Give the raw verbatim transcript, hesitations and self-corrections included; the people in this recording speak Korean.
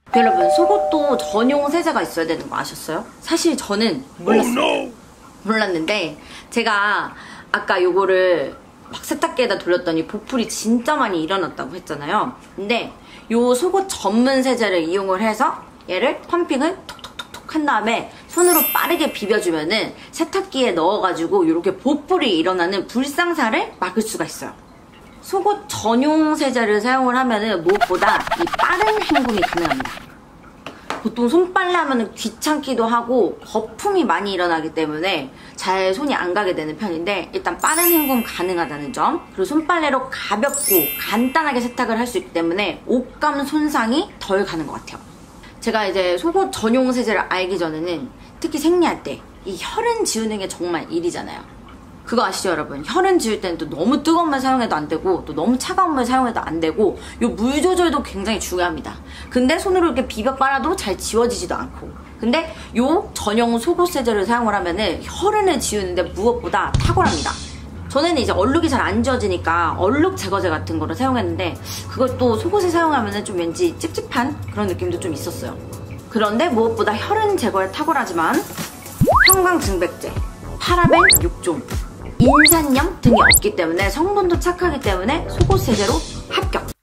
여러분, 속옷도 전용 세제가 있어야 되는 거 아셨어요? 사실 저는 몰랐어요. Oh, no. 몰랐는데 제가 아까 요거를 막 세탁기에다 돌렸더니 보풀이 진짜 많이 일어났다고 했잖아요. 근데 요 속옷 전문 세제를 이용을 해서 얘를 펌핑을 톡톡톡톡 한 다음에 손으로 빠르게 비벼주면은 세탁기에 넣어가지고 이렇게 보풀이 일어나는 불상사를 막을 수가 있어요. 속옷 전용 세제를 사용을 하면은 무엇보다 이 빠른 헹굼이 가능합니다. 보통 손빨래 하면은 귀찮기도 하고 거품이 많이 일어나기 때문에 잘 손이 안 가게 되는 편인데, 일단 빠른 헹굼 가능하다는 점, 그리고 손빨래로 가볍고 간단하게 세탁을 할 수 있기 때문에 옷감 손상이 덜 가는 것 같아요. 제가 이제 속옷 전용 세제를 알기 전에는 특히 생리할 때 이 혈흔 지우는 게 정말 일이잖아요. 그거 아시죠 여러분? 혈흔 지울 때는 또 너무 뜨거운 물 사용해도 안 되고 또 너무 차가운 물 사용해도 안 되고 요 물 조절도 굉장히 중요합니다. 근데 손으로 이렇게 비벼 빨아도 잘 지워지지도 않고, 근데 요 전용 속옷 세제를 사용을 하면은 혈흔을 지우는데 무엇보다 탁월합니다. 전에는 이제 얼룩이 잘 안 지워지니까 얼룩 제거제 같은 거를 사용했는데 그것도 속옷에 사용하면은 좀 왠지 찝찝한 그런 느낌도 좀 있었어요. 그런데 무엇보다 혈흔 제거에 탁월하지만 형광증백제, 파라벤, 육종, 인산염 등이 없기 때문에 성분도 착하기 때문에 속옷 세제로 합격!